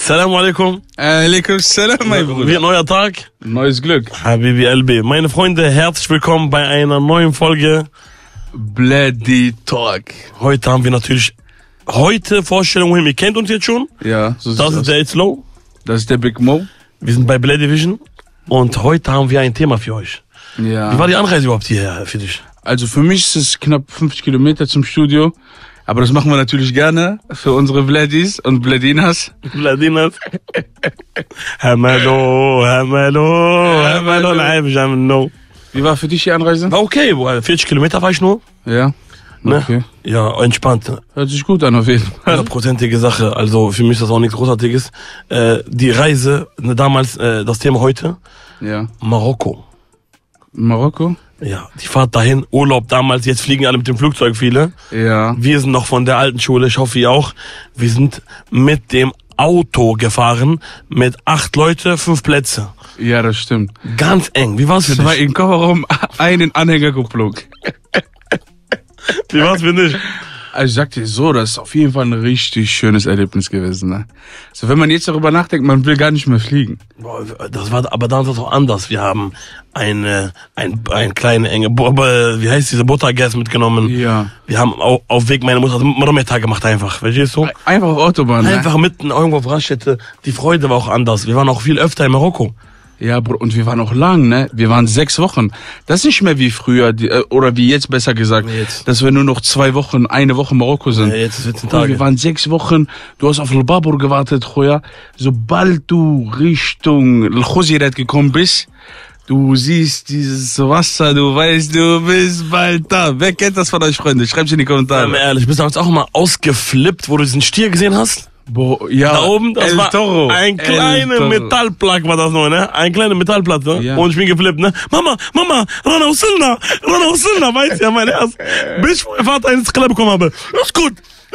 Salam alaikum. Alaikum salam, mein Bruder. Wie ein neuer Tag. Neues Glück. Habibi LB. Meine Freunde, herzlich willkommen bei einer neuen Folge Bloody Talk. Heute haben wir natürlich Vorstellung, ihr kennt uns jetzt schon. Ja, so Das ist der It's Low. Das ist der Big Mo. Wir sind bei Bloody Vision und heute haben wir ein Thema für euch. Ja. Wie war die Anreise überhaupt hierher für dich? Also für mich ist es knapp 50 Kilometer zum Studio. Aber das machen wir natürlich gerne für unsere Bloodies und Bloodinas. Bladinas. Hamalo, live jamno. Wie war für dich die Anreise? War okay, 40 Kilometer war ich nur. Ja. Ne? Okay. Ja, entspannt. Hört sich gut an auf jeden Fall. 100%ige Sache, also für mich ist das auch nichts Großartiges. Die Reise, damals, das Thema heute, Ja. Marokko. Marokko? Ja, die Fahrt dahin, Urlaub damals, jetzt fliegen alle mit dem Flugzeug viele. Ja. Wir sind noch von der alten Schule, ich hoffe ihr auch. Wir sind mit dem Auto gefahren, mit 8 Leute, 5 Plätze. Ja, das stimmt. Ganz eng, wie war's für 2 dich? im Kofferraum, einen Anhängerkupplung. Wie war's für dich? Also ich sag dir so, das ist auf jeden Fall ein richtig schönes Erlebnis gewesen. Ne? Also wenn man jetzt darüber nachdenkt, man will gar nicht mehr fliegen. Boah, das war, aber damals war es auch anders. Wir haben eine kleine enge, wie heißt diese Buttergas mitgenommen. Ja. Wir haben auf Weg meine Mutter Marometa gemacht einfach, verstehst du? Einfach auf Autobahn. Einfach mitten irgendwo auf Raststätte. Die Freude war auch anders. Wir waren auch viel öfter in Marokko. Ja, Bro, und wir waren auch lang, ne? Wir waren 6 Wochen. Das ist nicht mehr wie früher, oder wie jetzt besser gesagt, Jetzt. dass wir nur noch 2 Wochen, eine Woche Marokko sind. Ja, jetzt ist 14 Bro, Tage. wir waren 6 Wochen, du hast auf Al-Babur gewartet, Khoya. Sobald du Richtung Al-Khuzirat gekommen bist, du siehst dieses Wasser, du weißt, du bist bald da. Wer kennt das von euch, Freunde? Schreibt's in die Kommentare. Ehrlich, bist du damals auch mal ausgeflippt, wo du diesen Stier gesehen hast? Boah, ja. Da oben, das El war Toro. ein El kleiner Toro. Metallplak war das nur, ne? Ein kleiner Metallplatz, ne? Ja. Und ich bin geflippt, ne? Mama, Rana Usilna, weißt ja, mein Herz. Bis ich meinen Vater ins Club bekommen habe. Das ist gut.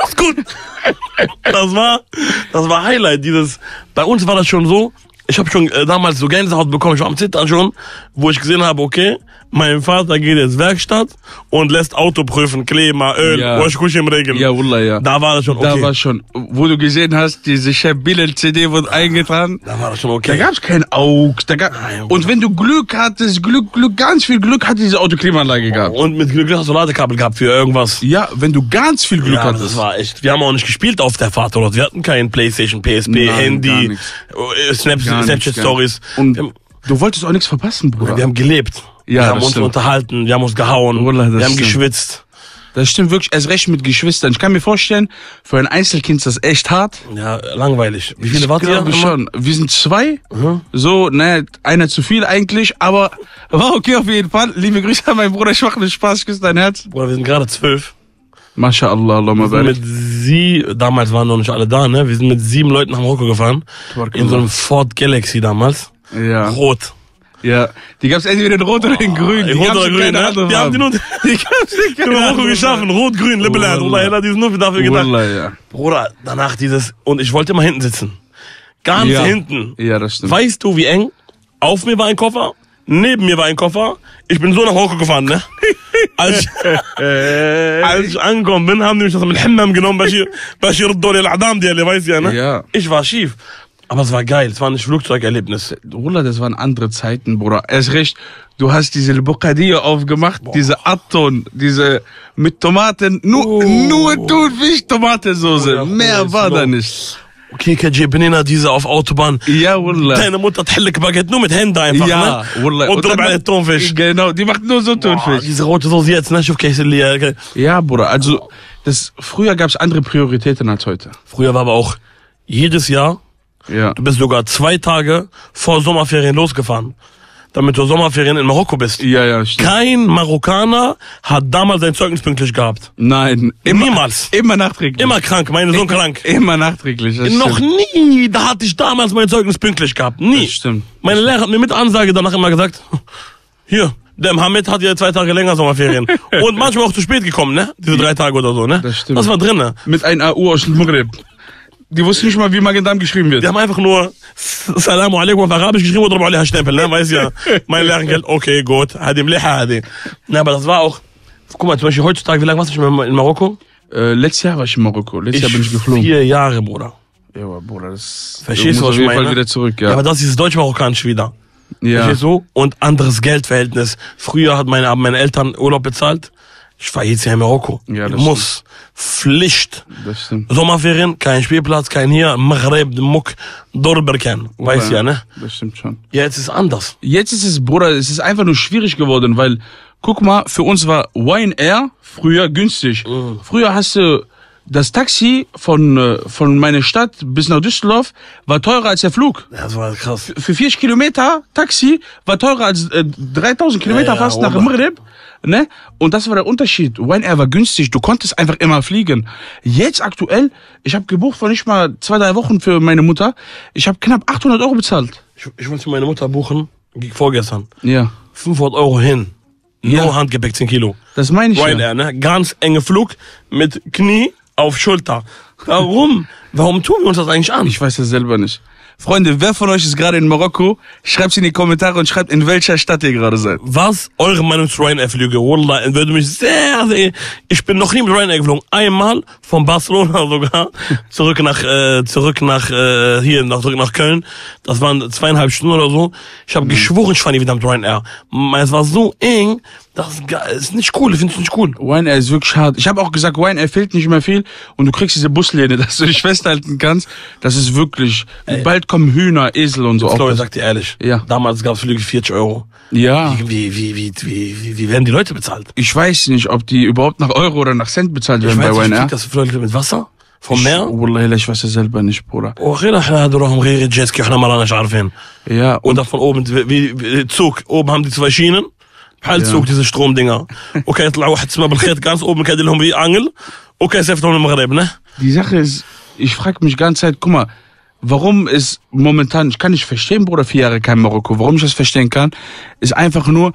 Das war Highlight, bei uns war das schon so, ich habe schon damals so Gänsehaut bekommen, ich war am Zittern schon, wo ich gesehen habe, okay, mein Vater geht jetzt Werkstatt und lässt Auto prüfen, Klima, Öl, Ja. Waschküche im Regen. Ja, Wallah, ja. Da war das schon okay. Da war schon, wo du gesehen hast, diese Chef Bilal CD wurde eingetragen. Da war das schon Da okay. gab's kein Auge. Nein, Und wenn du Glück hattest, ganz viel Glück hat diese Autoklimaanlage gehabt. Und mit Glück hast du Ladekabel gehabt für irgendwas. Ja, wenn du ganz viel Glück Ja, hattest. das war echt. Wir haben auch nicht gespielt auf der Fahrt, oder? Wir hatten kein Playstation, PSP, Nein, Handy, gar nichts. Snapchat Stories. Und du wolltest auch nichts verpassen, Bruder. Wir haben gelebt. Ja, wir haben das uns stimmt. unterhalten, wir haben uns gehauen, Wallah, das wir haben stimmt. geschwitzt. Das stimmt wirklich, erst recht mit Geschwistern. Ich kann mir vorstellen, für ein Einzelkind ist das echt hart. Ja, langweilig. Wie viele wart ihr? Glaube ich schon. Wir sind 2. Mhm. So, ne, einer zu viel eigentlich, aber war okay auf jeden Fall. Liebe Grüße an meinen Bruder, ich mache mir Spaß, ich küsse dein Herz. Bruder, wir sind gerade 12. MashaAllah, Allahumma barik. Damals waren noch nicht alle da, ne? Wir sind mit 7 Leuten nach Marokko gefahren. In so einem Ford Galaxy damals. Ja. Rot. Ja, die gab's entweder in Rot oder in Grün. Die Rot gab's oder in grün, keine ne? andere Die haben die Farbe. nur Die gab's in in keine Marokko andere geschaffen. Farbe. Rot, grün, Libbeland. Wallah. Wallah, die sind nur dafür gedacht. Wallah, ja. Bruder, danach und ich wollte immer hinten sitzen. Ganz Ja. hinten. Ja, das stimmt. Weißt du, wie eng? Auf mir war ein Koffer, neben mir war ein Koffer. Ich bin so nach Marokko gefahren, ne? Als ich angekommen bin, haben die mich das mit Hammam genommen, Bashir Doli al-Adam, weißt du ja, ne? Ja. Ich war schief. Aber es war geil, es war ein Flugzeugerlebnis. Wallah, das waren andere Zeiten, Bruder. Erst recht, du hast diese Bocadillo aufgemacht, diese Atton, diese mit Tomaten, nur Thunfisch, Tomatensoße. Ja, Mehr war slow. da nicht. Okay, Kaji Benina, diese auf Autobahn. Ja, Wallah. Deine Mutter thellik Baguette nur mit Händen einfach, Ja, ne? Wallah. Und drüber dann- einen Thunfisch. Genau, die macht nur so Boah, Thunfisch. diese rote Soße jetzt, ne? Schufkäse. Ja, Bruder, also früher gab's andere Prioritäten als heute. Früher war aber auch jedes Jahr, Ja. du bist sogar 2 Tage vor Sommerferien losgefahren, damit du Sommerferien in Marokko bist. Ja, stimmt. Kein Marokkaner hat damals sein Zeugnis pünktlich gehabt. Nein, Niemals. Immer nachträglich. Immer krank, mein Sohn krank. Immer nachträglich. Das Noch stimmt. nie, da hatte ich damals mein Zeugnis pünktlich gehabt. Nie. Das stimmt. Meine Lehrer hat mir mit Ansage danach immer gesagt, hier, der Mohammed hat ja 2 Tage länger Sommerferien. Und manchmal auch zu spät gekommen, ne? Diese 3 Tage oder so, ne? Das stimmt. Das war drinne. Mit einem AU aus dem Maghreb. Die wussten nicht mal, wie Magen-Darm geschrieben wird. Die haben einfach nur Salamu alaikum auf Arabisch geschrieben und drüber Stempel, ne? Weiß ja. Mein Lehrgeld, okay, gut. Hadi mliha, hadi. Na, aber das war auch, guck mal, zum Beispiel heutzutage, wie lange warst du schon in Marokko? Letztes Jahr war ich in Marokko. Letztes Jahr bin ich geflogen. 4 Jahre, Bruder. Ja, aber Bruder, das... Verstehst du, was auf ich jeden Fall meine? wieder zurück, Ja, aber das ist deutsch-marokkanisch wieder. Ja. Verstehst du? Und anderes Geldverhältnis. Früher haben meine Eltern Urlaub bezahlt. Ich war jetzt ja in Marokko. Ja, das muss. Pflicht. Das stimmt. Sommerferien, kein Spielplatz, kein hier, Maghreb, Muck, Dorberken. Weißt ja, ne? Das stimmt schon. Jetzt ist anders. Jetzt ist es, Bruder, es ist einfach nur schwierig geworden, weil, guck mal, für uns war Ryanair früher günstig. Früher hast du das Taxi von meiner Stadt bis nach Düsseldorf war teurer als der Flug. Das war krass. Für 40 Kilometer Taxi war teurer als 3000 Kilometer Ja, fast nach Ober. Maghreb. Ne? Und das war der Unterschied. Ryanair war günstig, du konntest einfach immer fliegen. Jetzt aktuell, ich habe gebucht vor nicht mal 2-3 Wochen für meine Mutter. Ich habe knapp 800 Euro bezahlt. Ich wollte für meine Mutter buchen, vorgestern. Ja. 500 Euro hin. Ja. Nur Handgepäck 10 Kilo. Das meine ich ja. Ryanair, ne? Ganz enge Flug mit Knie auf Schulter. Warum? Warum tun wir uns das eigentlich an? Ich weiß das selber nicht. Freunde, wer von euch ist gerade in Marokko? Schreibt's in die Kommentare und schreibt, in welcher Stadt ihr gerade seid. Was eure Meinung zu Ryanair-Flüge? Wallah, würde mich sehr... Ich bin noch nie mit Ryanair geflogen. Einmal von Barcelona sogar zurück nach Köln. Das waren 2,5 Stunden oder so. Ich habe geschworen, ich fahre nie wieder mit Ryanair. Es war so eng, das ist nicht cool. Ich finde es nicht cool. Ryanair ist wirklich hart. Ich habe auch gesagt, Ryanair fehlt nicht mehr viel und du kriegst diese Buslehne, dass du dich festhalten kannst. Das ist wirklich... Bald kommen Hühner, Esel und so. Florian, sag dir ehrlich. Ja. Damals gab es Flüge 40 Euro. Ja. Wie werden die Leute bezahlt? Ich weiß nicht, ob die überhaupt nach Euro oder nach Cent bezahlt werden bei Ryanair. Fliegt das Leute mit Wasser? Vom Meer? Wallah, ich weiß es selber nicht, Bruder. وغير احنا هذول راهم غير جيتسكي احنا ما راناش عارفين. Ja, Und da von oben, wie Zug, oben haben die 2 Schienen. بحال Zug, diese Stromdinger. Okay, يطلع واحد اسمه بالخيط ganz oben كادي لهم wie Angel. Okay, يصيفطهم للمغرب, ne? die Sache ist, ich frage mich die ganze Zeit, guck mal, warum ist momentan, ich kann nicht verstehen, Bruder, 4 Jahre kein Marokko, warum ich das verstehen kann, ist einfach nur,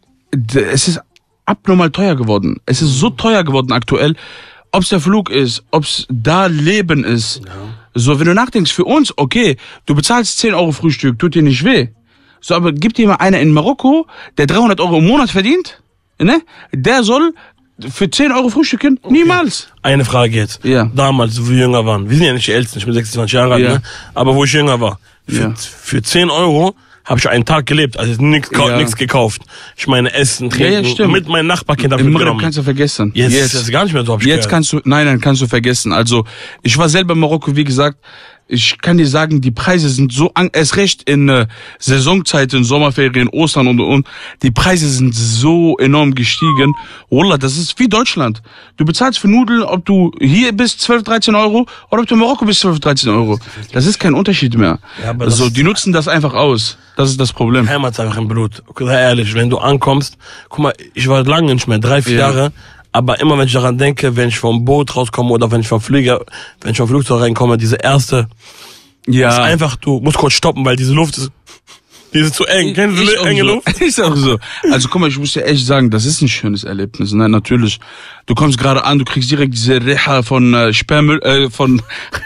es ist abnormal teuer geworden. Es ist so teuer geworden aktuell, ob's der Flug ist, ob's da Leben ist. Ja. So, wenn du nachdenkst, für uns, okay, du bezahlst 10 Euro Frühstück, tut dir nicht weh. So, aber gib dir mal einer in Marokko, der 300 Euro im Monat verdient, ne? Der soll für 10 Euro frühstücken? Okay. Niemals. Eine Frage jetzt. Ja. Damals, wo wir jünger waren. Wir sind ja nicht die Ältesten, ich bin 26 Jahre alt, Ja. ne? Aber wo ich jünger war. Für 10 Euro habe ich einen Tag gelebt, also nichts gekauft. Ich meine, Essen, Trinken, mit meinem Nachbarkind habe ich Im mitgenommen. kannst du vergessen. Jetzt ist das gar nicht mehr so, hab ich Jetzt gehört. Nein, kannst du vergessen. Also, ich war selber in Marokko, wie gesagt, ich kann dir sagen, die Preise sind so, erst recht in Saisonzeiten, Sommerferien, Ostern und. Die Preise sind so enorm gestiegen. Wallah, das ist wie Deutschland. Du bezahlst für Nudeln, ob du hier bist, 12, 13 Euro, oder ob du in Marokko bist, 12, 13 Euro. Das ist kein Unterschied mehr. Ja, aber also, die nutzen das einfach aus. Das ist das Problem. Heimat ist einfach im Blut. Sei ehrlich, wenn du ankommst, guck mal, ich war lange nicht mehr, 3, 4 Jahre, aber immer wenn ich daran denke, wenn ich vom Boot rauskomme oder wenn ich vom Flugzeug reinkomme, diese erste, ist einfach, du musst kurz stoppen, weil diese Luft ist, die ist zu eng. Kennst du enge Luft? Ist auch so. Also guck mal, ich muss dir echt sagen, das ist ein schönes Erlebnis. Nein, natürlich. Du kommst gerade an, du kriegst direkt diese Reha von Sperrmüll, von...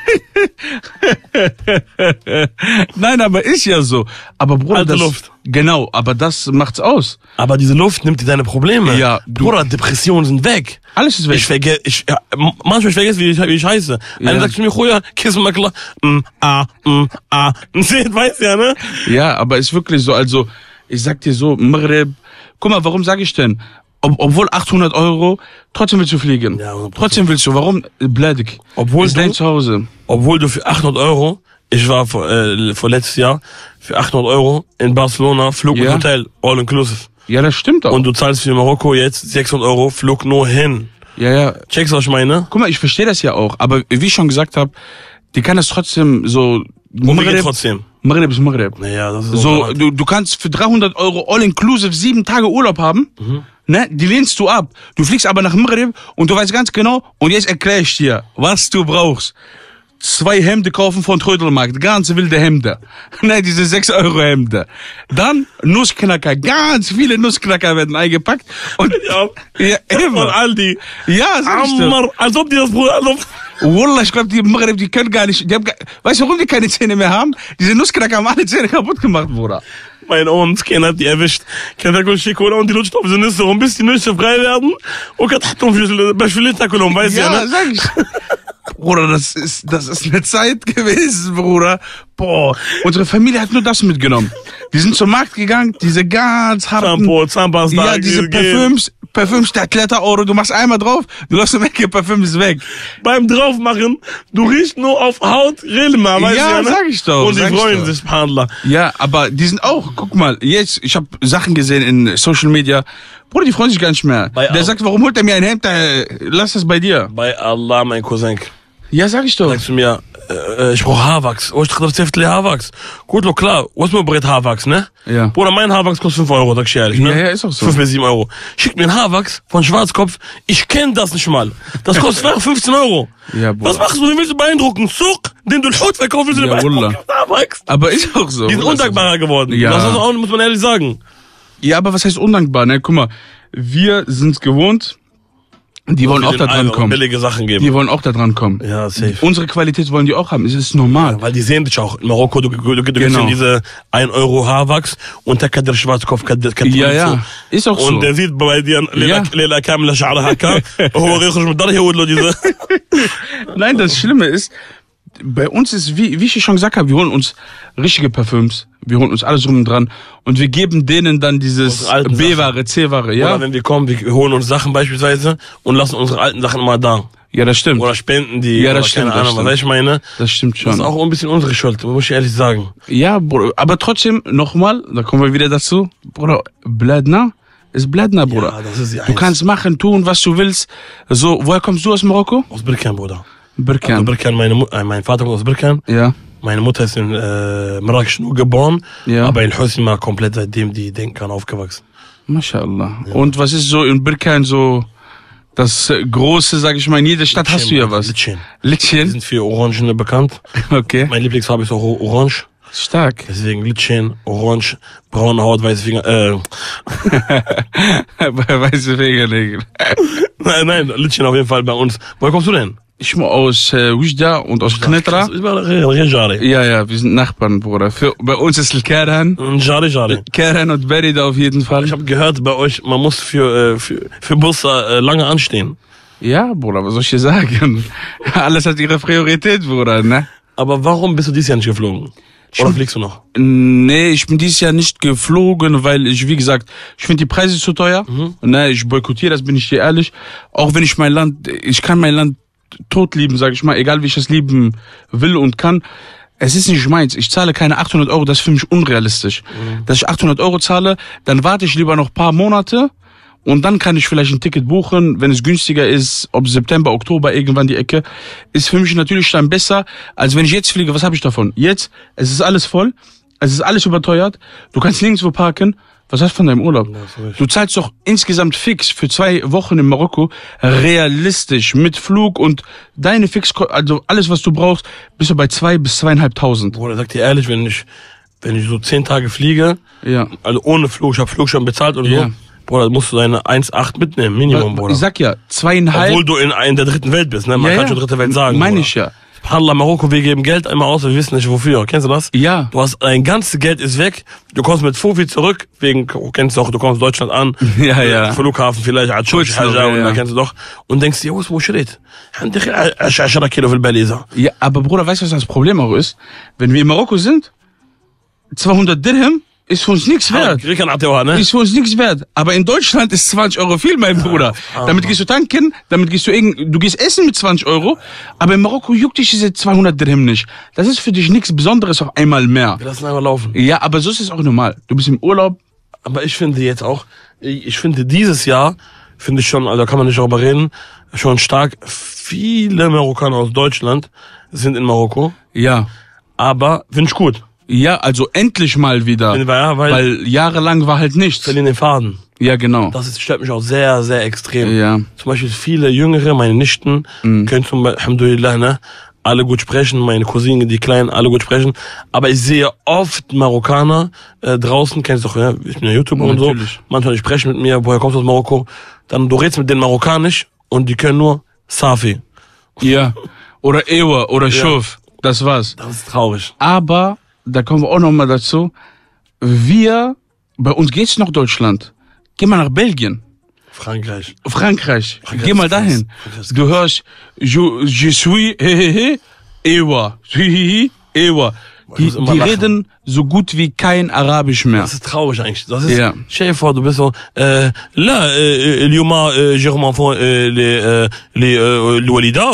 Nein, aber ist ja so. Aber Bruder, Alte Luft. Genau, aber das macht's aus. Aber diese Luft nimmt dir deine Probleme. Ja, Bruder, Depressionen sind weg. Alles ist weg. Manchmal vergesse wie ich heiße. Einer sagt zu mir, Julia, kiss mal klar. Weißt ja, ne? Ja, aber ist wirklich so. Also, ich sag dir so, Maghreb, guck mal, warum sage ich denn? Obwohl 800 Euro, trotzdem willst du fliegen. Ja, trotzdem willst du. Warum? Blödig. Obwohl ist dein Zuhause. Obwohl du für 800 Euro, ich war vor letztes Jahr, für 800 Euro in Barcelona, Flug und Hotel, all inclusive. Ja, das stimmt auch. Und du zahlst für Marokko jetzt 600 Euro, Flug nur hin. Ja. Checkst du, was ich meine? Guck mal, ich verstehe das ja auch. Aber wie ich schon gesagt habe, die kann das trotzdem so... Maghreb trotzdem. Maghreb ist Maghreb. Naja, das ist so, du kannst für 300 Euro all inclusive 7 Tage Urlaub haben. Ne? Die lehnst du ab. Du fliegst aber nach Maghreb und du weißt ganz genau, und jetzt erkläre ich dir, was du brauchst. 2 Hemden kaufen von Trödelmarkt, ganz wilde Hemden. Ne, diese 6 Euro Hemden. Dann Nussknacker, ganz viele Nussknacker werden eingepackt. Und ja, immer. Von Aldi. Ja, sag ich dir. Als ob die das Bruder, Wallah, ich glaube, die Maghreb, die können gar nicht, weißt du, warum die keine Zähne mehr haben? Diese Nussknacker haben alle Zähne kaputt gemacht, Bruder. Mein Ohms, keiner hat die erwischt. Keiner hat die Cola und die lutscht auf so Nüsse rum, bis die Nüsse frei werden. Und kann تحطهم باش في اللي تاكلهم, weißt du, ja, ne? sag ich. Bruder, das ist eine Zeit gewesen, Bruder. Boah, unsere Familie hat nur das mitgenommen. Die sind zum Markt gegangen, diese ganz harten... Shampoo, Zahnpasta. Ja, diese Parfüms, der Kletter-Euro, du machst einmal drauf, du lässt weg, der Parfüm ist weg. Beim Draufmachen, du riechst nur auf Haut, Rilma, weißt du Ja, ne? sag ich doch. Und die sag ich freuen doch. sich, Handler. Ja, aber die sind auch, guck mal, jetzt, ich habe Sachen gesehen in Social Media, Bruder, die freuen sich gar nicht mehr. Der sagt, warum holt er mir ein Hemd, lass das bei dir. Bei Allah, mein Cousin. Ja, sag ich doch. Sagst du mir, ich brauch Haarwachs. Oh, ich dachte, das ist Haarwachs. Gut, lo, klar, was mir breit Haarwachs, ne? Ja. Bruder, mein Haarwachs kostet 5 Euro, sag ich ehrlich, ne? Ja, ist auch so. 5 bis 7 Euro. Schickt mir einen Haarwachs von Schwarzkopf, ich kenn das nicht mal. Das kostet 15 Euro. Ja, Bruder. Was machst du, den willst du beeindrucken? Suck, den du Haut verkaufst, willst du den Ja, beeindrucken? Wallah. Haarwachs. Aber ist auch so. Die sind undankbarer geworden. Ja. Das auch, muss man ehrlich sagen. Ja, aber was heißt undankbar, ne? Guck mal, wir sind's gewohnt, die wollen auch da dran kommen. Billige Sachen geben. Die wollen auch da dran kommen. Ja, safe. Unsere Qualität wollen die auch haben. Es ist normal. Weil die sehen dich auch. In Marokko, du gehst Genau. in diese 1 Euro Haarwachs und der Kadir Schwarzkopf Ja, ja. Ist auch so. Und der sieht bei dir Ja. Leila Kamila Sha'ra Haka. Nein, das Schlimme ist, bei uns ist, wie ich schon gesagt habe, wir holen uns richtige Parfüms. Wir holen uns alles rum und dran. Und wir geben denen dann dieses Unsere alten B-Ware, C-Ware, ja? Oder wenn wir kommen, wir holen uns Sachen beispielsweise und lassen unsere alten Sachen immer da. Ja, das stimmt. Oder spenden die. Ja, das oder stimmt, keine das Ahnung, stimmt. was ich meine. Das stimmt Das ist schon. auch ein bisschen unsere Schuld, muss ich ehrlich sagen. Ja, Bruder, aber trotzdem, nochmal, da kommen wir wieder dazu. Bruder, Bladna ist Bladna, Bruder. Ja, das ist die Du Eins. kannst machen, tun, was du willst. So, woher kommst du aus Marokko? Aus Birkan, Bruder. Birkan. Also Birkan, mein Vater kommt aus Birkan. Ja. Meine Mutter ist in Marrakesch nur geboren, Ja. aber in Hosima komplett seitdem die denken kann aufgewachsen. MashaAllah. Und was ist so in Birkan so das Große, sag ich mal, in jeder Stadt hast du ja was. Litschin. Die Litschin? sind für Orangen bekannt. Okay. Meine Lieblingsfarbe ist auch Orange. Stark. Deswegen Litschin, Orange, braune Haut, weiße Finger. Weiße Fingernägel. Nein, Litschin auf jeden Fall bei uns. Woher kommst du denn? Ich komme aus Wijda und aus Knetra. Das ist mal Jari. Ja, wir sind Nachbarn, Bruder. Bei uns ist Keran. Jari. Keran und Berida auf jeden Fall. Ich habe gehört, bei euch, man muss für Bus lange anstehen. Ja, Bruder, was soll ich dir sagen? Alles hat ihre Priorität, Bruder, ne? Aber warum bist du dieses Jahr nicht geflogen? Oder fliegst du noch? Nee, ich bin dieses Jahr nicht geflogen, weil ich, wie gesagt, ich finde die Preise zu teuer. Ne, ich boykottiere, das bin ich dir ehrlich. Auch wenn ich ich kann mein Land tot lieben, sag ich mal, egal wie ich es lieben will und kann. Es ist nicht meins. Ich zahle keine 800 Euro, das ist für mich unrealistisch. Dass ich 800 Euro zahle, dann warte ich lieber noch ein paar Monate und dann kann ich vielleicht ein Ticket buchen, wenn es günstiger ist, ob September, Oktober, irgendwann die Ecke. Ist für mich natürlich dann besser, als wenn ich jetzt fliege. Was habe ich davon? Jetzt, es ist alles voll, es ist alles überteuert, du kannst nirgendwo parken. Was hast du von deinem Urlaub? Du zahlst doch insgesamt fix für 2 Wochen in Marokko realistisch mit Flug und deine Fix, also alles was du brauchst, bist du bei 2.000 bis 2.500. Bruder, sag dir ehrlich, wenn ich so 10 Tage fliege, Ja. also ohne Flug, ich habe Flug schon bezahlt und Ja. so, Bruder, musst du deine 1,8 mitnehmen, Minimum, Bruder. Ich sag ja, 2,5. Obwohl du in der dritten Welt bist, ne? Man kann schon dritte Welt sagen. Meine Bruder. ich ja. Subhanallah, Marokko, wir geben Geld einmal aus, wir wissen nicht wofür. Kennst du das? Ja. Du hast, dein ganzes Geld ist weg, du kommst mit Fofi zurück, kennst du auch, du kommst Deutschland an. Ja, ja. Flughafen vielleicht, Kurz noch, Haja, und ja. da kennst du doch. Und denkst dir, wo steht? عندك 10 Kilo في الباليزة. Ja, aber Bruder, weißt du, was das Problem auch ist? Wenn wir in Marokko sind, 200 Dirham ist für uns nichts wert. Krieg ein Ateo, ne? Ist für uns nichts wert. Aber in Deutschland ist 20 Euro viel, mein Bruder. Damit gehst du tanken, damit gehst du gehst essen mit 20 Euro. Aber in Marokko juckt dich diese 200 Dirham nicht. Das ist für dich nichts Besonderes, auch einmal mehr. Wir lassen einfach laufen. Ja, aber so ist es auch normal. Du bist im Urlaub. Aber ich finde jetzt auch, ich finde dieses Jahr, finde ich schon, also da kann man nicht darüber reden, schon stark. Viele Marokkaner aus Deutschland sind in Marokko. Ja. Aber finde ich gut. Ja, also endlich mal wieder. Ja, weil jahrelang war halt nichts. verlieren den Faden. Ja, genau. Das stört mich auch sehr, sehr extrem. Ja. Zum Beispiel viele Jüngere, meine Nichten, können zum Beispiel, Alhamdulillah, ne, alle gut sprechen, meine Cousinen, die Kleinen, alle gut sprechen. Aber ich sehe oft Marokkaner draußen, kennst du doch, ja, ich bin ja YouTuber und so. Natürlich. Manchmal die sprechen mit mir, woher kommst du aus Marokko? Dann du redest mit denen Marokkanisch und die können nur Safi. Ja. Oder Ewa oder Schuf. Das war's. Das ist traurig. Aber, da kommen wir auch noch mal dazu, bei uns geht's nach Deutschland. Geh mal nach Belgien. Frankreich. Frankreich. Geh mal dahin. Du hörst, je suis, ewa. Ewa. Die reden so gut wie kein Arabisch mehr. Das ist traurig eigentlich. Das ist, stell dir vor, du bist so, là, اليوم j'ai enfant les Walida,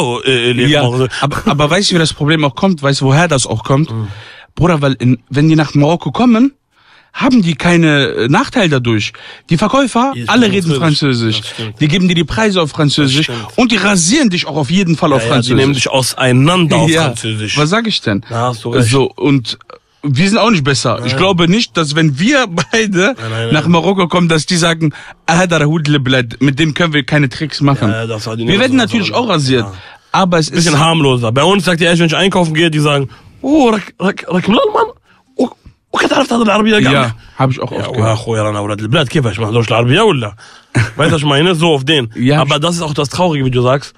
aber weißt du, wie das Problem auch kommt? Weißt du, woher das auch kommt? Bruder, weil wenn die nach Marokko kommen, haben die keine Nachteil dadurch. Die Verkäufer, alle reden Französisch. Die geben dir die Preise auf Französisch und die rasieren dich auch auf jeden Fall auf Französisch. Die nehmen dich auseinander auf Französisch. Was sag ich denn? Da hast du recht. So, und wir sind auch nicht besser. Ich glaube nicht, dass wenn wir beide nach Marokko kommen, dass die sagen, mit dem können wir keine Tricks machen. Wir werden natürlich auch rasiert. Aber es ist... Bisschen harmloser. Bei uns sagt die erst, wenn ich einkaufen gehe, die sagen, oh, Mann. وكتعرف تهضر العربية كاع. Ja, hab ich auch oft gehört. اخويا رانا ولاد البلاد كيفاش ما نهضرش العربية ولا؟ Weißt du, was ich meine? So auf den. Ja. Aber das ist auch das Traurige, wie du sagst,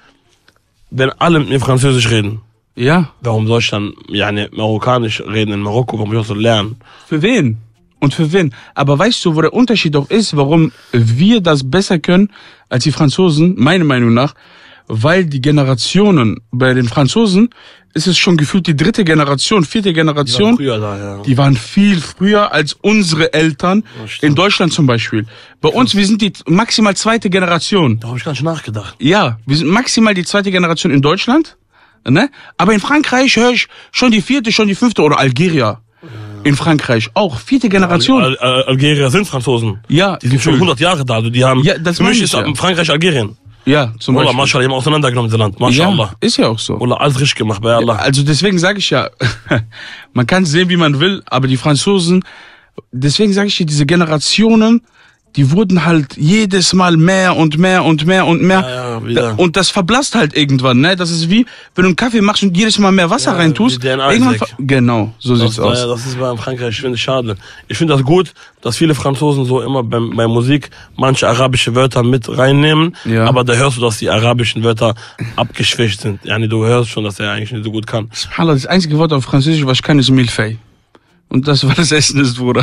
wenn alle mit mir Französisch reden. Ja. Warum soll ich dann Marokkanisch reden in Marokko? Warum soll ich das lernen? Für wen? Und für wen? Aber weißt du, wo der Unterschied auch ist, warum wir das besser können als die Franzosen, meiner Meinung nach? Weil die Generationen bei den Franzosen ist es schon gefühlt die dritte Generation, vierte Generation. Die waren früher da, ja. Die waren viel früher als unsere Eltern in Deutschland zum Beispiel. Bei uns, wir sind die maximal zweite Generation. Da habe ich gar nicht nachgedacht. Ja, wir sind maximal die zweite Generation in Deutschland, ne? Aber in Frankreich höre ich schon die vierte, schon die fünfte oder Algerier. In Frankreich auch vierte Generation. Algerier sind Franzosen. Ja, die sind schon 100 Jahre da. Also die haben. Ja, das meine ich, ja. Frankreich, Algerien. Ja, zum Beispiel. Maschallah, die haben auseinandergenommen, das Land. Maschallah. Ja, ist ja auch so. Oder alles richtig gemacht bei Allah. Also deswegen sage ich ja, man kann sehen, wie man will, aber die Franzosen, deswegen sage ich dir, diese Generationen, die wurden halt jedes Mal mehr und mehr und mehr und mehr. Ja, wieder. Und das verblasst halt irgendwann, ne? Das ist wie, wenn du einen Kaffee machst und jedes Mal mehr Wasser reintust. Genau, so sieht's aus. Ja, das ist bei Frankreich, ich finde es schade. Ich finde das gut, dass viele Franzosen so immer bei Musik manche arabische Wörter mit reinnehmen. Ja. Aber da hörst du, dass die arabischen Wörter abgeschwächt sind. Ja, du hörst schon, dass er eigentlich nicht so gut kann. Das einzige Wort auf Französisch, was ich kann, ist Milfei. Und das war das Essen ist, Bruder.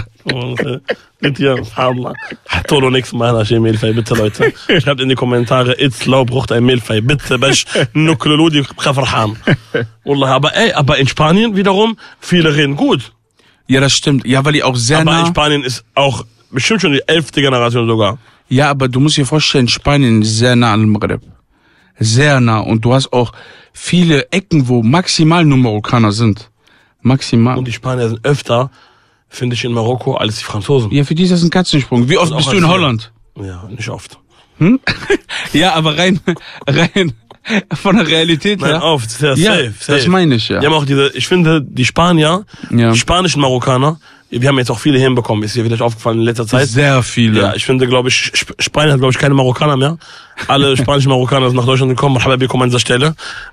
Bitte, ja, subhanallah. Tolo nix mal عشان ملفي, bitte Leute. Schreibt in die Kommentare, Itzlau braucht ein Milfei. Bitte, باش ناكلوا دي فرحان. والله, aber in Spanien wiederum, viele reden gut. Ja, das stimmt. Ja, weil die auch sehr nah... Aber in Spanien ist auch bestimmt schon die 11. Generation sogar. Ja, aber du musst dir vorstellen, Spanien ist sehr nah an Maghreb. Sehr nah. Und du hast auch viele Ecken, wo maximal nur Marokkaner sind. Maximal. Und die Spanier sind öfter, finde ich, in Marokko als die Franzosen. Ja, für die ist das ein Katzensprung. Wie oft bist du in Holland? Ja, nicht oft. Ja, aber rein von der Realität her. Nein, oft, sehr safe. Das meine ich, ja. Die haben auch ich finde, die Spanier, die spanischen Marokkaner, wir haben jetzt auch viele hinbekommen, ist dir vielleicht aufgefallen in letzter Zeit. Sehr viele. Ja, ich finde, glaube ich, Spanien hat, glaube ich, keine Marokkaner mehr. Alle spanischen Marokkaner sind nach Deutschland gekommen, Habibi an dieser Stelle.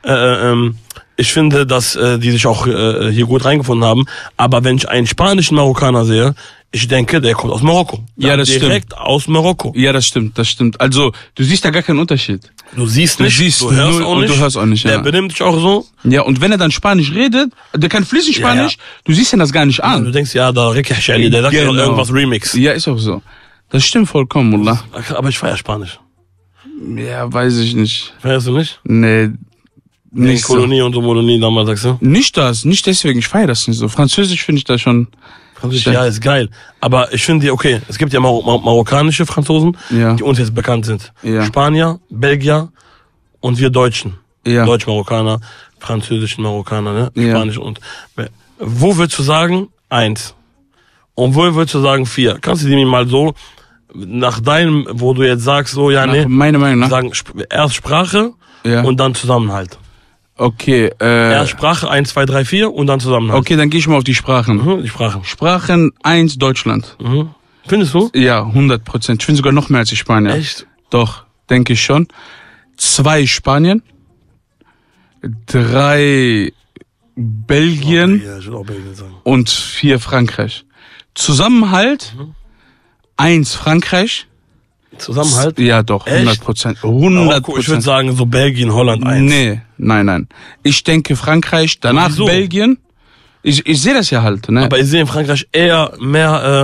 Ich finde, dass die sich auch hier gut reingefunden haben. Aber wenn ich einen spanischen Marokkaner sehe, ich denke, der kommt aus Marokko. Ja, das stimmt. Direkt aus Marokko. Ja, das stimmt. Also, du siehst da gar keinen Unterschied. Du siehst nicht, du hörst auch nicht. Und du hörst auch nicht, ja. Der benimmt dich auch so. Ja, und wenn er dann Spanisch redet, der kann fließend Spanisch, du siehst ihn das gar nicht an. Ja, du denkst, ja, da der sagt ja irgendwas Remix. Ja, ist auch so. Das stimmt vollkommen, Mullah. Aber ich feier Spanisch. Ja, weiß ich nicht. Feierst du nicht? Nee. Nicht Kolonie und so Molonie damals, sagst du? Nicht deswegen, ich feiere das nicht so. Französisch finde ich da schon... Französisch, ja, ist geil. Aber ich finde, okay, es gibt ja marokkanische Franzosen, die uns jetzt bekannt sind. Ja. Spanier, Belgier und wir Deutschen. Ja. Deutsch-Marokkaner, französischen Marokkaner, ne? Spanisch und... Wo würdest du sagen, 1? Und wo würdest du sagen, 4? Kannst du dir mal so, nach deinem, wo du jetzt sagst, so, ja, nee, meiner Meinung nach. Sagen, erst Sprache und dann Zusammenhalt. Okay, Erst Sprache 1, 2, 3, 4 und dann Zusammenhalt. Okay, dann gehe ich mal auf die Sprachen. Die Sprachen. Sprachen 1 Deutschland. Findest du? Ja, 100%. Ich finde sogar noch mehr als die Spanier. Echt? Doch, denke ich schon. 2 Spanien. 3 Belgien. Ja, ich will auch Belgien sagen. Und 4 Frankreich. Zusammenhalt 1 Frankreich. Zusammenhalt? Ja, doch, 100%. 100%. Ich würde sagen, so Belgien, Holland 1. Nee, nein. Ich denke Frankreich, danach Belgien. Ich sehe das ja halt, ne? Aber ich sehe in Frankreich eher mehr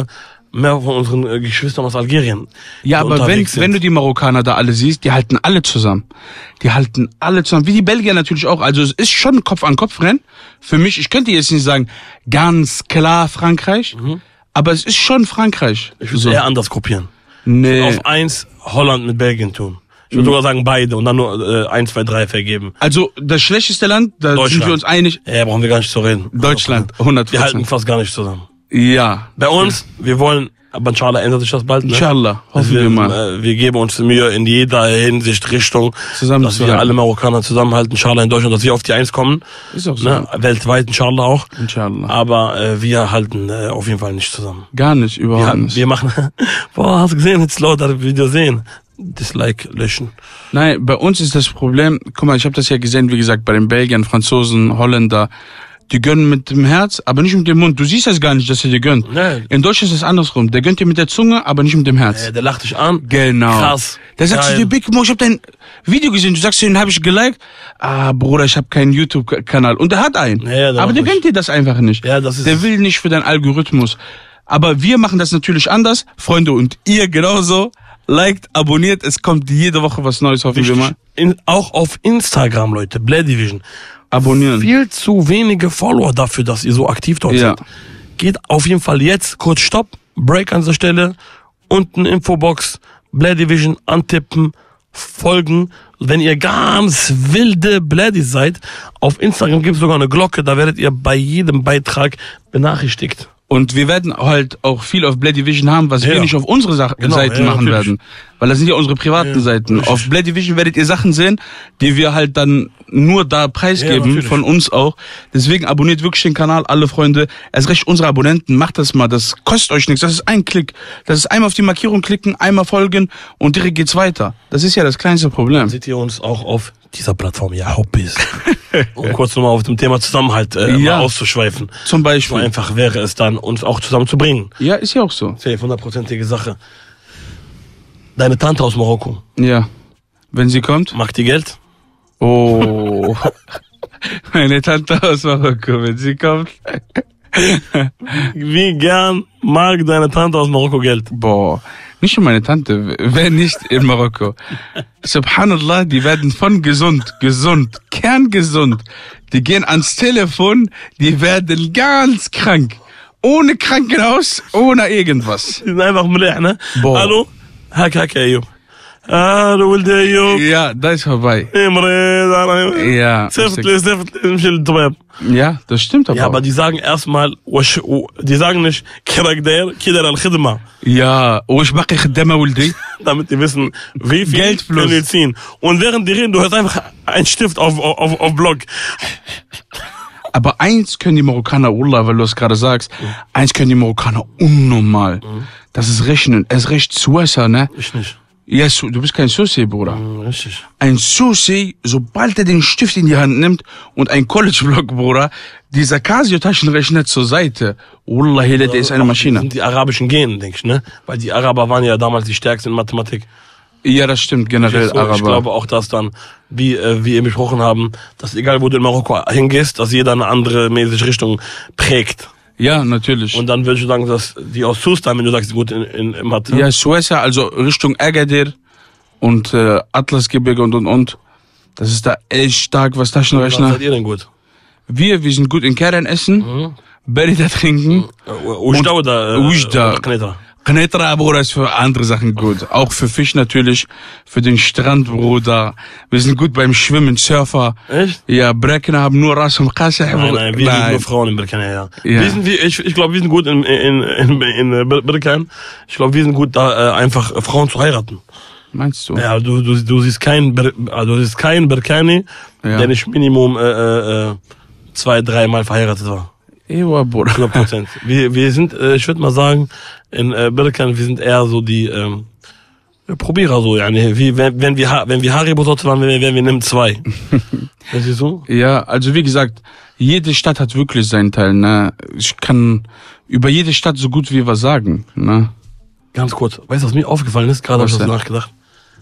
mehr von unseren Geschwistern aus Algerien. Ja, die aber unterwegs sind. wenn du die Marokkaner da alle siehst, die halten alle zusammen. Die halten alle zusammen. Wie die Belgier natürlich auch. Also es ist schon ein Kopf-an-Kopf-Rennen. Für mich, ich könnte jetzt nicht sagen, ganz klar Frankreich. Aber es ist schon Frankreich. Ich würde eher anders gruppieren. Nee. Auf 1 Holland mit Belgien tun. Ich würde sogar sagen beide und dann nur 1, 2, 3 vergeben. Also das schlechteste Land, da sind Deutschland. wir uns einig. Ja, brauchen wir gar nicht zu reden. Deutschland, 100%. Wir halten fast gar nicht zusammen. Ja. Bei uns, wir wollen, aber inshallah ändert sich das bald. Ne? Inshallah, hoffen wir mal. Wir geben uns Mühe in jeder Hinsicht Richtung, Zusammen dass zu wir halten. alle Marokkaner zusammenhalten, inshallah in Deutschland, dass wir auf die 1 kommen. Ist auch so. Ne? Weltweit, inshallah auch. Inshallah. Aber wir halten auf jeden Fall nicht zusammen. Gar nicht, überhaupt nicht. Wir machen, boah, hast du gesehen, jetzt lauter Video sehen. Dislike löschen. Nein, bei uns ist das Problem, guck mal, ich habe das ja gesehen, wie gesagt, bei den Belgiern, Franzosen, Holländer, die gönnen mit dem Herz, aber nicht mit dem Mund. Du siehst das gar nicht, dass er dir gönnt. Nee. In Deutschland ist es andersrum. Der gönnt dir mit der Zunge, aber nicht mit dem Herz. Der lacht dich an. Genau. Krass. Der sagt zu Geil. dir, Big Mo, ich habe dein Video gesehen. Du sagst, den habe ich geliked. Ah, Bruder, ich habe keinen YouTube-Kanal. Und der hat einen. Ja, der aber macht der nicht. gönnt dir das einfach nicht. Ja, das ist der es. will nicht für deinen Algorithmus. Aber wir machen das natürlich anders. Freunde, und ihr genauso. Liked, abonniert. Es kommt jede Woche was Neues, hoffen wir mal. Auch auf Instagram, Leute, Bladivision. Abonnieren. Viel zu wenige Follower dafür, dass ihr so aktiv dort Ja. seid. Geht auf jeden Fall jetzt kurz Stopp, Break an der Stelle, unten Infobox, Bladivision antippen, folgen. Wenn ihr ganz wilde Bladis seid, auf Instagram gibt es sogar eine Glocke, da werdet ihr bei jedem Beitrag benachrichtigt. Und wir werden halt auch viel auf Bladivision haben, was wir Ja. nicht auf unsere Genau, Seiten ja, machen natürlich. werden. Weil das sind ja unsere privaten Seiten. richtig. Auf Bladivision werdet ihr Sachen sehen, die wir halt dann nur da Ja, preisgeben, natürlich. von uns auch. Deswegen abonniert wirklich den Kanal, alle Freunde. Erst recht unsere Abonnenten, macht das mal, das kostet euch nichts. Das ist ein Klick. Das ist einmal auf die Markierung klicken, einmal folgen und direkt geht's weiter. Das ist ja das kleinste Problem. Seht ihr uns auch auf dieser Plattform, ja, Hobbys. Um kurz nochmal auf dem Thema Zusammenhalt Ja. mal auszuschweifen. Zum So Beispiel. einfach wäre es dann, uns auch zusammenzubringen. Ja, ist ja auch so. Safe, 100%ige Sache. Deine Tante aus Marokko, Ja. Wenn sie kommt. macht die Geld? Oh. Meine Tante aus Marokko, wenn sie kommt. Wie gern mag deine Tante aus Marokko Geld? Boah, nicht schon meine Tante, wer nicht in Marokko. Subhanallah, die werden von gesund, kerngesund. Die gehen ans Telefon, die werden ganz krank. Ohne Krankenhaus, ohne irgendwas. Die sind einfach مليح, ne? Boah. Hallo? هاك يا أيوب. hallo ولد أيوب. Ja, da ist vorbei. مريض. Ja. صفت لي مش الطبيب. Ja, das stimmt aber. Ja, aber die sagen erstmal, die sagen nicht, كراك داير كده الخدمة. Ja, وش باقي خدامة ولدي؟ Damit die wissen, wie viel Geldfluss. können die ziehen. Und während die reden, du hörst einfach einen Stift auf Block. Aber eins können die Marokkaner, Wallah, weil du es gerade sagst, eins können die Marokkaner unnormal. Das ist Rechnen. Es ist recht Suessa, ne? Ich nicht. Ja, du bist kein Susi, Bruder. Richtig. Ein Susi, sobald er den Stift in die Hand nimmt und ein College-Block, Bruder, dieser Casio-Taschenrechner zur Seite. Wallah, der ist eine Das Maschine. sind die arabischen Genen, denke ich, ne? Weil die Araber waren ja damals die stärksten in Mathematik. Ja, das stimmt, generell So, Araber. ich glaube auch, dass dann, wie wir besprochen haben, dass egal wo du in Marokko hingehst, dass jeder eine andere mäßige Richtung prägt. Ja, natürlich. Und dann würde ich sagen, dass die aus Sustan, wenn du sagst, gut in Mathe. Ja, Suessa, also Richtung Agadir und Atlasgebirge und. Das ist da echt stark, was Was Taschenrechner. seid ihr denn gut? Wir sind gut in Kern essen, Berita trinken. Ujda oder Ujda. Knetra? Knetra, Bruder, ist für andere Sachen gut. Auch für Fisch natürlich, für den Strand, Bruder. Wir sind gut beim Schwimmen, Surfer. Echt? Ja, Brecken haben nur Ras und Kasse. Nein, wir sind nur Frauen in Berkane, ja. Ja. Ich glaube, wir sind gut in Berkane. Ich glaube, wir sind gut da, einfach Frauen zu heiraten. Meinst du? Ja, du siehst keinen Berkane, Ja. der nicht Minimum 2-3 Mal verheiratet war. Ewa, Bruder. 100%. Wir sind, ich würde mal sagen, in Berkane, wir sind eher so die Probierer so, yani. Wie wenn wir Haribo-Sorte waren, wenn wir nehmen 2. Weißt du so? Ja, also wie gesagt, jede Stadt hat wirklich seinen Teil, ne? Ich kann über jede Stadt so gut wie was sagen, ne? Ganz kurz, weißt du, was mir aufgefallen ist? Gerade habe ich Was das denn? nachgedacht.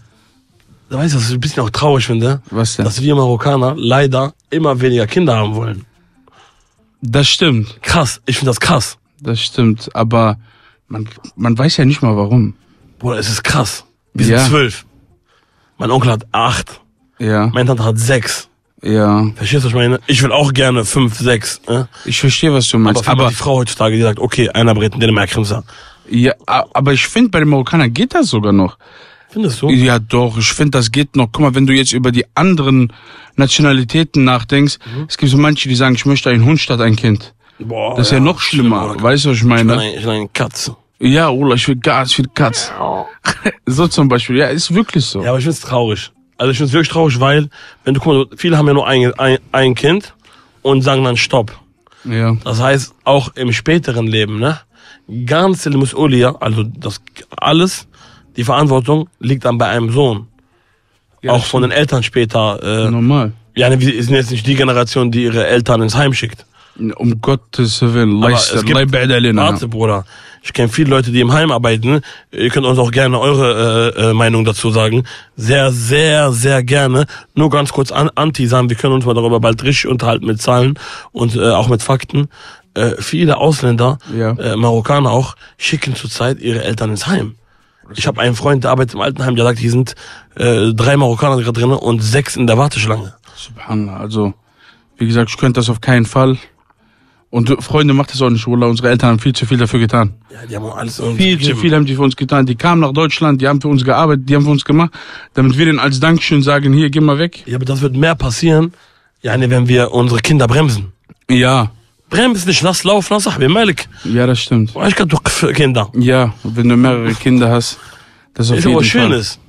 Da weißt du, was ich ein bisschen auch traurig finde? Was denn? Dass wir Marokkaner leider immer weniger Kinder haben wollen. Das stimmt, Krass, ich finde das krass. das stimmt, aber Man weiß ja nicht mal warum. Bruder, es ist krass. Wir sind 12. Mein Onkel hat 8. Ja. Meine Tante hat 6. Ja. Verstehst du, was ich meine? Ich will auch gerne 5, 6. Ich verstehe, was du meinst. Aber die Frau heutzutage, die sagt, okay, einer brät in Dänemark. Ja, aber ich finde, bei den Marokkanern geht das sogar noch. Findest du? Ja, doch, ich finde, das geht noch. Guck mal, wenn du jetzt über die anderen Nationalitäten nachdenkst, es gibt so manche, die sagen, ich möchte einen Hund statt ein Kind. Boah, Das ist ja noch schlimmer. Weißt du, was ich meine? Ich will eine Katze. Ja, Ola, ich will Gas, ich will Katz. So zum Beispiel. Ja, ist wirklich so. Ja, aber ich find's traurig. Also ich find's wirklich traurig, weil, wenn du, guck mal, viele haben ja nur ein Kind und sagen dann Stopp. Ja. Das heißt, auch im späteren Leben, ne? Ganz Musulia, also das alles, die Verantwortung liegt dann bei einem Sohn. Ja, auch von den Eltern später. Normal. Ja, wir sind jetzt nicht die Generation, die ihre Eltern ins Heim schickt. Um Gottes Willen. Aber es gibt, warte, Bruder. Ich kenne viele Leute, die im Heim arbeiten. Ihr könnt uns auch gerne eure Meinung dazu sagen. Sehr, sehr, sehr gerne. Nur ganz kurz anti sagen. Wir können uns mal darüber bald richtig unterhalten mit Zahlen und auch mit Fakten. Viele Ausländer, Marokkaner auch, schicken zurzeit ihre Eltern ins Heim. Ich habe einen Freund, der arbeitet im Altenheim, der sagt, hier sind 3 Marokkaner gerade drin und 6 in der Warteschlange. Subhanallah. Also, wie gesagt, ich könnte das auf keinen Fall. Und Freunde, macht das auch nicht, Wallah. Unsere Eltern haben viel zu viel dafür getan. Ja, die haben alles viel zu viel haben die für uns getan. Die kamen nach Deutschland, die haben für uns gearbeitet, die haben für uns gemacht, damit wir denen als Dankeschön sagen, hier, geh mal weg. Ja, aber das wird mehr passieren, wenn wir unsere Kinder bremsen. Ja. Bremst nicht, lass laufen, lass Sahbi, Malik. Ja, das stimmt. Ich kann doch Kinder. Ja, wenn du mehrere Kinder hast, das ist auf jeden Fall. Ist aber Schönes.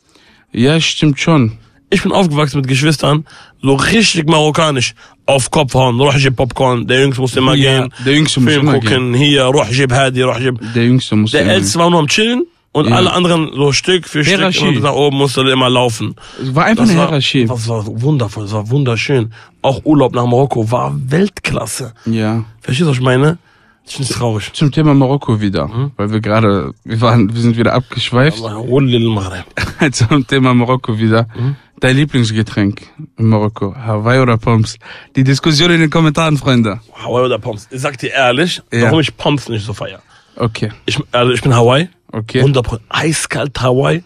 Ja, stimmt schon. Ich bin aufgewachsen mit Geschwistern, so richtig marokkanisch. Auf Kopf hauen, ruh jib Popcorn, der Jüngste muss immer gehen. Der Jüngste muss immer gucken, hier, ruh jib Hadi, ruh jib. Der Jüngste muss Der Älteste war nur am Chillen und alle anderen so Stück für Stück und da oben musste immer laufen. Es war einfach eine Hierarchie. Das war wundervoll, das war wunderschön. Auch Urlaub nach Marokko war Weltklasse. Ja. Verstehst du, was ich meine? Ich finde es traurig. Zum Thema Marokko wieder, weil wir sind wieder abgeschweift. Zum Thema Marokko wieder. Dein Lieblingsgetränk in Marokko, Hawaii oder Pommes? Die Diskussion in den Kommentaren, Freunde. Hawaii oder Pommes? Ich sag dir ehrlich, warum ich Pommes nicht so feiere. Okay. Ich bin Hawaii. Okay. 100%. Eiskalt Hawaii.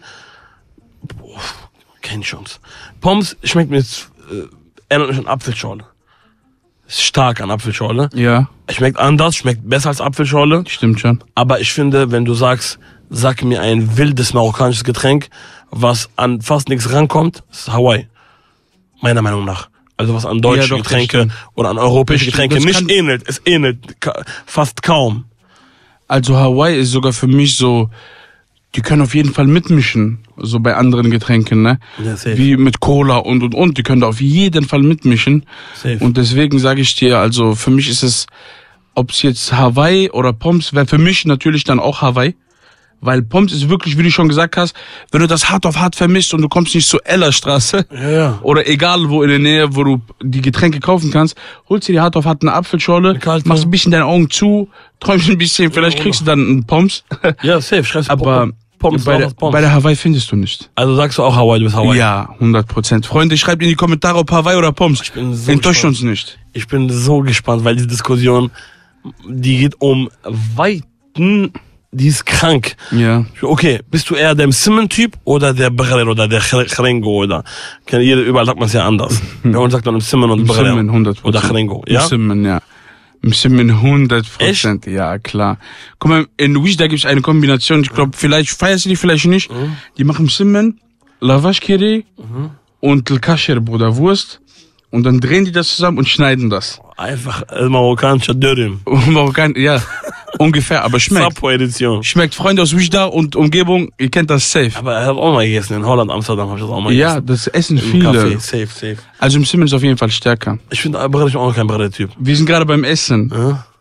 Boah, keine Chance. Pommes schmeckt mir jetzt, erinnert mich an Apfelschorle. Ist stark an Apfelschorle. Ja. Schmeckt anders, schmeckt besser als Apfelschorle. Stimmt schon. Aber ich finde, wenn du sagst, sag mir ein wildes marokkanisches Getränk, was an fast nichts rankommt, ist Hawaii. Meiner Meinung nach. Also was an deutsche Getränke oder an europäische Getränke nicht ähnelt. Es ähnelt fast kaum. Also Hawaii ist sogar für mich so, die können auf jeden Fall mitmischen, so bei anderen Getränken, ne? Ja, safe. Wie mit Cola und. Die können da auf jeden Fall mitmischen. Safe. Und deswegen sage ich dir, also für mich ist es, ob es jetzt Hawaii oder Pommes, wäre für mich natürlich dann auch Hawaii. Weil Pommes ist wirklich, wie du schon gesagt hast, wenn du das hart auf hart vermisst und du kommst nicht zur Ellerstraße oder egal wo in der Nähe, wo du die Getränke kaufen kannst, holst dir die hart auf hart eine Apfelschorle, machst ein bisschen deine Augen zu, träumst ein bisschen, vielleicht kriegst du dann einen Pommes. Ja, safe, schreibst du aber Pommes bei der Hawaii findest du nicht. Also sagst du auch Hawaii, du bist Hawaii? Ja, 100%. Freunde, schreibt in die Kommentare, ob Hawaii oder Pommes. Enttäuscht uns nicht. Ich bin so gespannt, weil die Diskussion, die geht um Weiten. Die ist krank. Ja. Okay, bist du eher der Msimmen-Typ oder der Brer oder der Chrengo oder überall sagt man es ja anders. Bei uns sagt man Msimmen und Brer. Msimmen 100%. Oder Chrengo, ja? Msimmen, ja. Msimmen 100%. Echt? Ja, klar. Guck mal, in Wijda gibt es eine Kombination, ich glaube, vielleicht feierst du die, vielleicht nicht. Die machen Msimmen, Lavash Kiri und L-Kasher, Bruder, Wurst. Und dann drehen die das zusammen und schneiden das. Einfach marokkanischer Dürüm. Ja, ungefähr, aber schmeckt. Sapo-Edition. Schmeckt, Freunde aus Wijda und Umgebung, ihr kennt das safe. Aber er hat auch mal gegessen, in Holland, Amsterdam habe ich das auch mal gegessen. Ja, das essen viele. Kaffee, safe. Also im Simmen ist auf jeden Fall stärker. Ich finde aber ich auch kein Brille-Typ. Wir sind gerade beim Essen.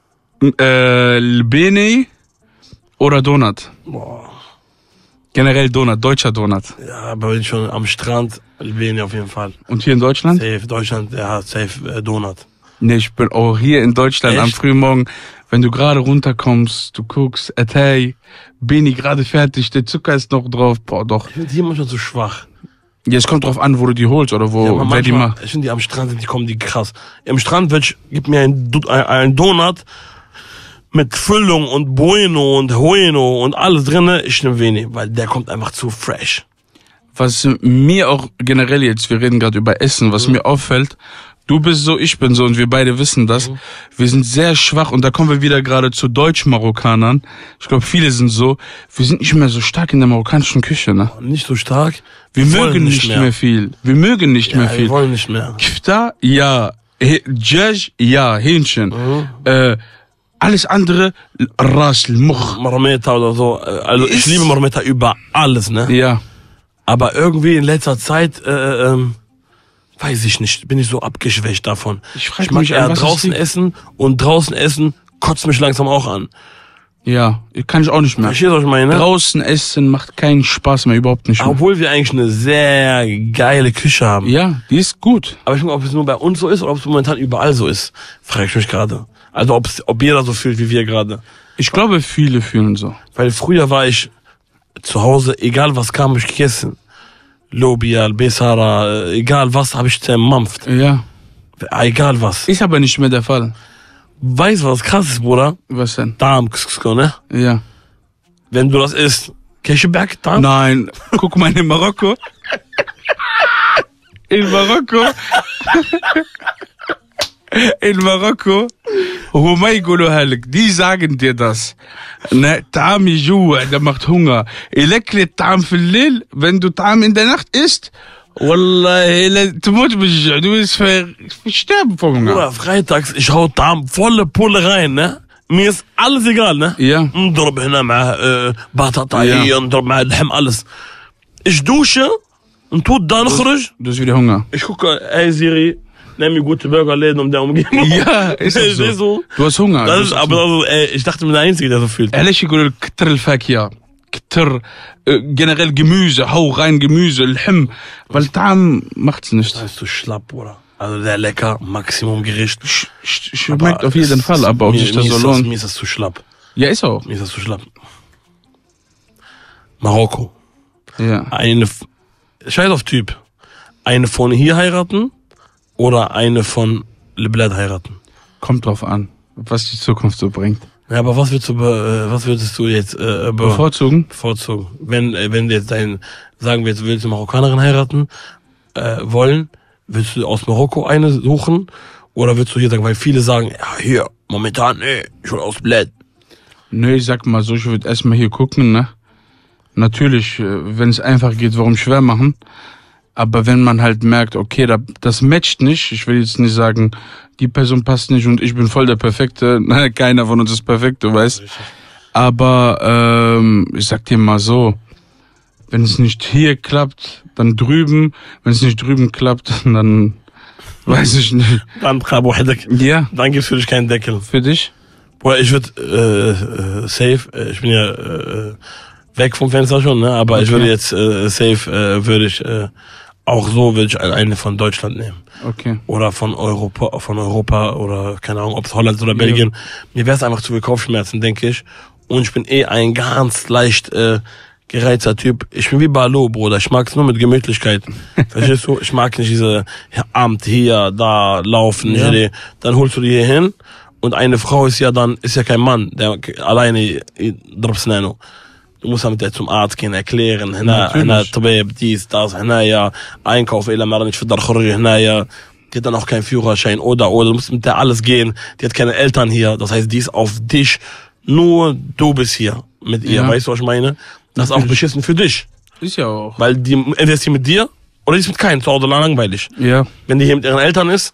Ja? Bene oder Donut? Boah. Generell Donut, deutscher Donut. Ja, aber wenn schon am Strand, Bene auf jeden Fall. Und hier in Deutschland? Safe, Deutschland, ja, safe Donut. Nee, ich bin auch hier in Deutschland. Echt? Am Frühmorgen, wenn du gerade runterkommst, du guckst, hey, Beni gerade fertig, der Zucker ist noch drauf, boah, doch. Ich finde die manchmal so schwach. Ja, es kommt drauf an, wo du die holst oder wo, ja, wer die macht. Ich finde die am Strand, die kommen die krass. Am Strand gib mir ein Donut mit Füllung und Bueno und Bueno und alles drinne, ich nehme wenig, weil der kommt einfach zu fresh. Was mir auch generell jetzt, wir reden gerade über Essen, was mir auffällt, du bist so, ich bin so und wir beide wissen das. Wir sind sehr schwach und da kommen wir wieder gerade zu Deutsch-Marokkanern. Ich glaube, viele sind so. Wir sind nicht mehr so stark in der marokkanischen Küche, ne? Nicht so stark. Wir mögen nicht mehr viel. Wir mögen nicht mehr viel. Wir wollen nicht mehr. Kifta, ja. Djaj, ja. Hähnchen. Alles andere, Ras, Much. Marmita oder so. Also ich liebe Marmita über alles, ne? Ja. Aber irgendwie in letzter Zeit, weiß ich nicht, bin ich so abgeschwächt davon. Ich frag mag mich eher an, was draußen es essen und draußen essen kotzt mich langsam auch an. Ja, kann ich auch nicht mehr. Verstehst du, was ich meine? Draußen essen macht keinen Spaß mehr, überhaupt nicht mehr. Obwohl wir eigentlich eine sehr geile Küche haben. Ja, die ist gut. Aber ich weiß nicht, ob es nur bei uns so ist oder ob es momentan überall so ist. Frage ich mich gerade. Also ob jeder so fühlt wie wir gerade. Ich glaube, viele fühlen so. Weil früher war ich zu Hause, egal was kam, hab ich gegessen. Lobia, Besara, egal was, habe ich zermampft. Ja. Egal was. Ist aber nicht mehr der Fall. Weißt du, was krass ist, Bruder? Was denn? Darm, ne? Ja. Wenn du das isst, Kecheberg, Darm? Nein, guck mal in Marokko. In Marokko. In Marokko. Huma يقولوها لك, die sagen dir das. Ne, Ta'am يجوع, der macht Hunger. Elekle Ta'am في الليل, wenn du Ta'am in der Nacht isst, Wallah, تموت بالجوع, du wirst sterben vor Hunger. Bruder, freitags, ich hau Darm volle Pulle rein, ne? Mir ist alles egal, ne? Ja. نضرب هنا مع بطاطا, نضرب مع اللحم, alles. Ich dusche und dann نخرج. Du hast wieder Hunger. Ich gucke, ey Siri, nenn mir gute Burgerläden um der Umgebung. Ja, ist auch so. Du hast Hunger. Das ist, aber also, ey, ich dachte, ich bin der Einzige, der so fühlt. علاش يقولوا كتر الفاكهة كتر generell Gemüse, hau rein Gemüse, Lhm, weil Darm macht's nicht. Das ist so schlapp, Bruder. Also sehr lecker, Maximum Gericht. Schmeckt auf jeden Fall, aber ob sich das so lohnt. Mir ist das zu schlapp. Ja, ist auch. Mir ist das zu schlapp. Marokko. Ja. Scheiß auf Typ. Eine von hier heiraten oder eine von Le Bled heiraten? Kommt drauf an, was die Zukunft so bringt. Ja, aber was würdest du jetzt Bevorzugen? Wenn du jetzt sagen wir jetzt, willst du Marokkanerin heiraten wollen, willst du aus Marokko eine suchen oder willst du hier sagen, weil viele sagen, ja hier, momentan, nee, ich will aus Bled. Nee, ich sag mal so, ich würde erstmal hier gucken, ne? Natürlich, wenn es einfach geht, warum schwer machen? Aber wenn man halt merkt, okay, das matcht nicht, ich will jetzt nicht sagen, die Person passt nicht und ich bin voll der Perfekte. Nein, keiner von uns ist perfekt, du weißt. Aber ich sag dir mal so, wenn es nicht hier klappt, dann drüben. Wenn es nicht drüben klappt, dann weiß ich nicht. Dann Khabo Hedek. Ja. Dann gibt's für dich keinen Deckel. Für dich? Boah, ich würde safe, ich bin ja weg vom Fenster schon, ne? Aber okay. Ich würde jetzt safe, würde ich würde ich eine von Deutschland nehmen. Okay. Oder von Europa oder keine Ahnung, ob es Holland oder Belgien. Mir wäre es einfach zu viel Kopfschmerzen, denke ich. Und ich bin ein ganz leicht gereizter Typ. Ich bin wie Balo, Bruder. Ich mag es nur mit Gemütlichkeit. Verstehst du? Ich mag nicht diese Amt hier, da laufen. Ja. Dann holst du die hier hin. Und eine Frau ist ja kein Mann, der alleine Drapsnano. Du musst mit der zum Arzt gehen, erklären, dies, das, einkaufen, nicht für die hat dann auch keinen Führerschein, oder, du musst mit der alles gehen, die hat keine Eltern hier, das heißt, die ist auf dich, nur du bist hier mit ihr, weißt du, was ich meine? Das ist auch beschissen für dich. Ist ja auch. Weil die entweder ist die mit dir, oder die ist mit keinem, zu Hause langweilig. Ja. Wenn die hier mit ihren Eltern ist,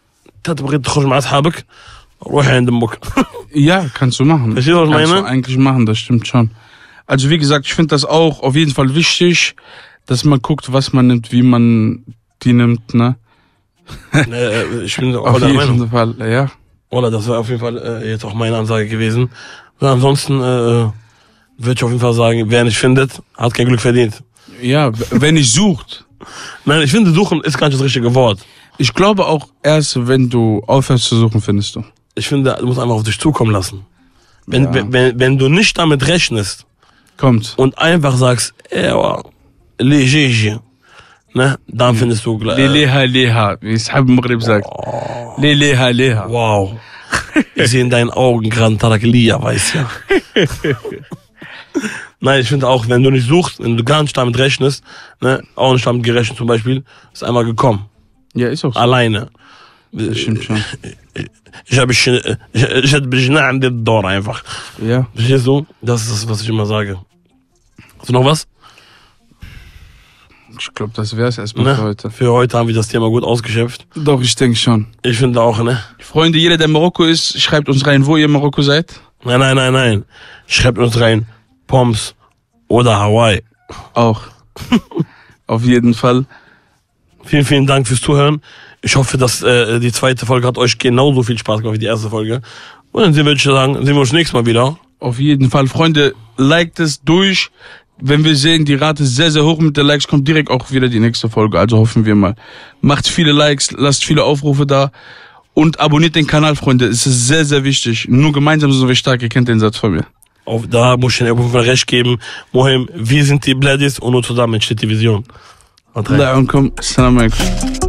ja, kannst du machen. Verstehst du, was ich meine? Kannst du eigentlich machen, das stimmt schon. Also wie gesagt, ich finde das auch auf jeden Fall wichtig, dass man guckt, was man nimmt, wie man die nimmt, ne? Ich bin auch auf jeden Fall, ja. Oder das wäre auf jeden Fall jetzt auch meine Ansage gewesen. Und ansonsten würde ich auf jeden Fall sagen, wer nicht findet, hat kein Glück verdient. Ja, wer nicht sucht. Nein, ich finde, suchen ist gar nicht das richtige Wort. Ich glaube auch erst, wenn du aufhörst zu suchen, findest du. Ich finde, du musst einfach auf dich zukommen lassen. Wenn du nicht damit rechnest, kommt. Und einfach sagst, ne, dann findest du gleich. Leha, wie es Maghrib sagt. Leha. Wow. Ich sehe in deinen Augen gerade Tarakelia, weißt ja. Nein, ich finde auch, wenn du nicht suchst, wenn du gar nicht damit rechnest, ne, auch nicht damit gerechnet zum Beispiel, ist einmal gekommen. Ja, ist auch so. Alleine. Das stimmt schon. Ich hätte Bijna an den Door einfach. Ja. Verstehst du? Das ist das, was ich immer sage. Hast du noch was? Ich glaube, das wäre es erstmal Ne? für heute. Für heute haben wir das Thema gut ausgeschöpft. Doch, ich denke schon. Ich finde auch, ne? Freunde, jeder, der in Marokko ist, schreibt uns rein, wo ihr in Marokko seid. Nein. Schreibt uns rein, Poms oder Hawaii. Auch. Auf jeden Fall. Vielen Dank fürs Zuhören. Ich hoffe, dass die zweite Folge hat euch genauso viel Spaß gemacht wie die erste Folge. Und dann würde ich sagen, sehen wir uns nächstes Mal wieder. Auf jeden Fall. Freunde, liked es durch. Wenn wir sehen, die Rate ist sehr, sehr hoch mit der Likes, kommt direkt auch wieder die nächste Folge. Also hoffen wir mal. Macht viele Likes, lasst viele Aufrufe da. Und abonniert den Kanal, Freunde. Es ist sehr, sehr wichtig. Nur gemeinsam sind wir stark. Ihr kennt den Satz von mir. Da muss ich den Übung recht geben. Mohim, wir sind die Bladis und nur zusammen entsteht die Vision. Assalamu alaikum.